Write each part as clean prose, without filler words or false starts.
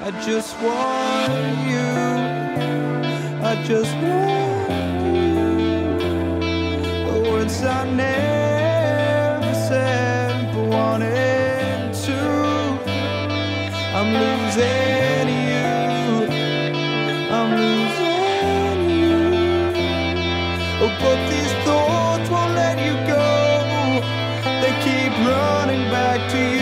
I just want you. I just want you. The words I never said but wanted to. I'm losing you. I'm losing you. Oh, but these thoughts won't let you go. They keep running back to you.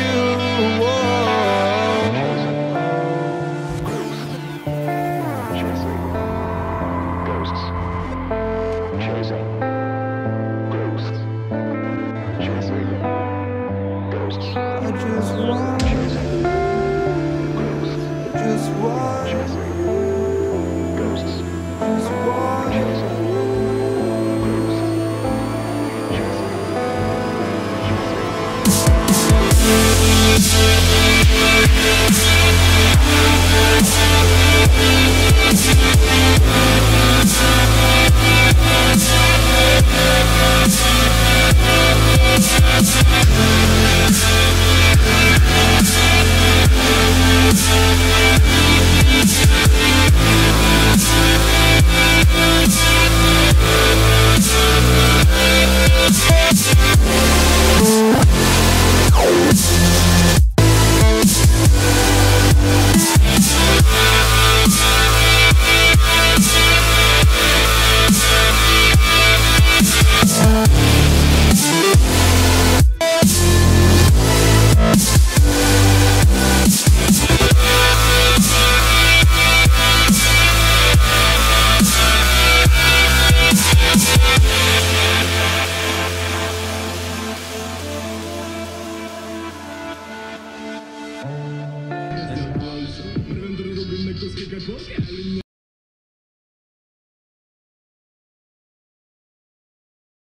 I just want you. I just want you. Just want you.